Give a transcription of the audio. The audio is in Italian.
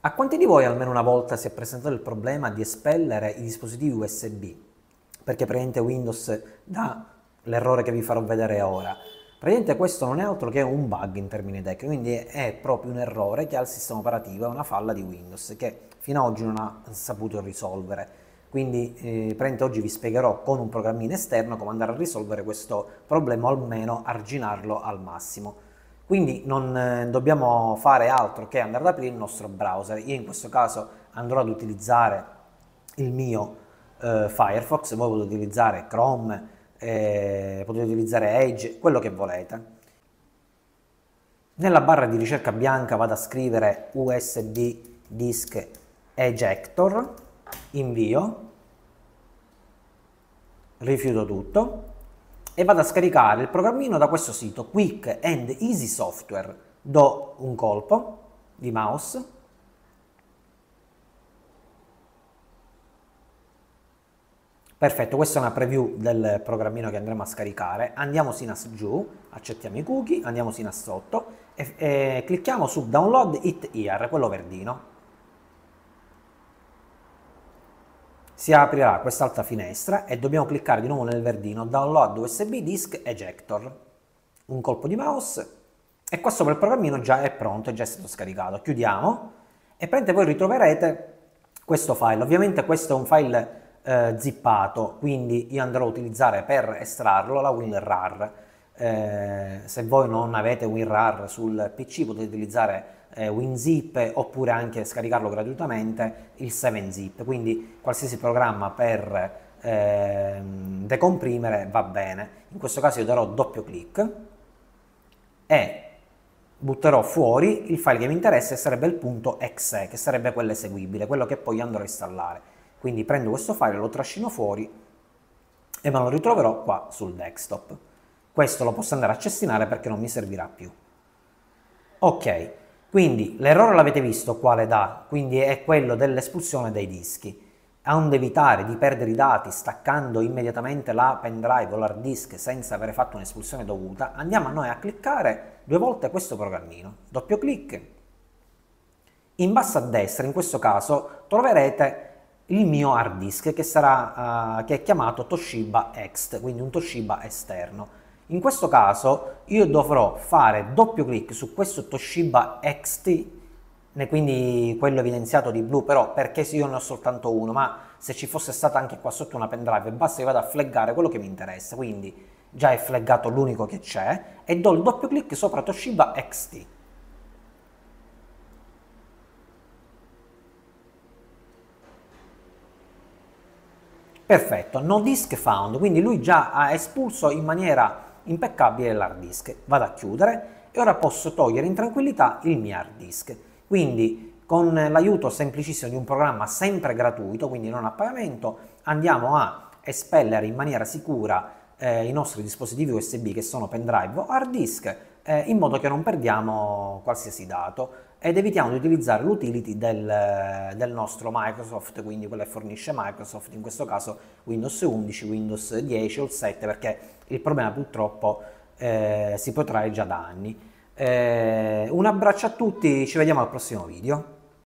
A quanti di voi almeno una volta si è presentato il problema di espellere i dispositivi USB? Perché praticamente Windows dà l'errore che vi farò vedere ora. Praticamente questo non è altro che un bug in termini tecnici, quindi è proprio un errore che ha il sistema operativo, è una falla di Windows che fino ad oggi non ha saputo risolvere. Quindi praticamente oggi vi spiegherò con un programmino esterno come andare a risolvere questo problema o almeno arginarlo al massimo. Quindi non dobbiamo fare altro che andare ad aprire il nostro browser. Io in questo caso andrò ad utilizzare il mio Firefox, voi potete utilizzare Chrome, potete utilizzare Edge, quello che volete. Nella barra di ricerca bianca vado a scrivere USB Disk Ejector, invio, rifiuto tutto e vado a scaricare il programmino da questo sito Quick and Easy Software. Do un colpo di mouse, perfetto, questa è una preview del programmino che andremo a scaricare. Andiamo sino giù, accettiamo i cookie, andiamo sino a sotto e clicchiamo su Download It Here, quello verdino. Si aprirà quest'altra finestra e dobbiamo cliccare di nuovo nel verdino Download USB Disk Ejector. Un colpo di mouse e qua sopra il programmino già è pronto, è già stato scaricato. Chiudiamo e poi ritroverete questo file. Ovviamente questo è un file zippato, quindi io andrò a utilizzare per estrarlo la WinRAR. Se voi non avete WinRAR sul PC potete utilizzare WinZip oppure anche scaricarlo gratuitamente il 7-zip, quindi qualsiasi programma per decomprimere va bene. In questo caso io darò doppio clic e butterò fuori il file che mi interessa, e sarebbe il punto .exe, che sarebbe quello eseguibile, quello che poi andrò a installare. Quindi prendo questo file, lo trascino fuori e me lo ritroverò qua sul desktop. Questo lo posso andare a cestinare perché non mi servirà più. Ok, quindi l'errore l'avete visto quale dà, quindi è quello dell'espulsione dei dischi. Onde evitare di perdere i dati staccando immediatamente la pendrive o l'hard disk senza aver fatto un'espulsione dovuta, andiamo a noi a cliccare due volte questo programmino. Doppio clic. In basso a destra, in questo caso, troverete il mio hard disk che è chiamato Toshiba Ext, quindi un Toshiba esterno. In questo caso io dovrò fare doppio clic su questo Toshiba XT, quindi quello evidenziato di blu, però perché io ne ho soltanto uno, ma se ci fosse stata anche qua sotto una pendrive basta che vada a flaggare quello che mi interessa, quindi già è flaggato l'unico che c'è e do il doppio clic sopra Toshiba XT. Perfetto, no disk found, quindi lui già ha espulso in maniera impeccabile l'hard disk. Vado a chiudere e ora posso togliere in tranquillità il mio hard disk. Quindi con l'aiuto semplicissimo di un programma sempre gratuito, quindi non a pagamento, andiamo a espellere in maniera sicura i nostri dispositivi USB che sono pendrive o hard disk in modo che non perdiamo qualsiasi dato ed evitiamo di utilizzare l'utility del nostro Microsoft, quindi quella che fornisce Microsoft, in questo caso Windows 11, Windows 10 o il 7, perché il problema purtroppo si protrae già da anni. Un abbraccio a tutti, ci vediamo al prossimo video.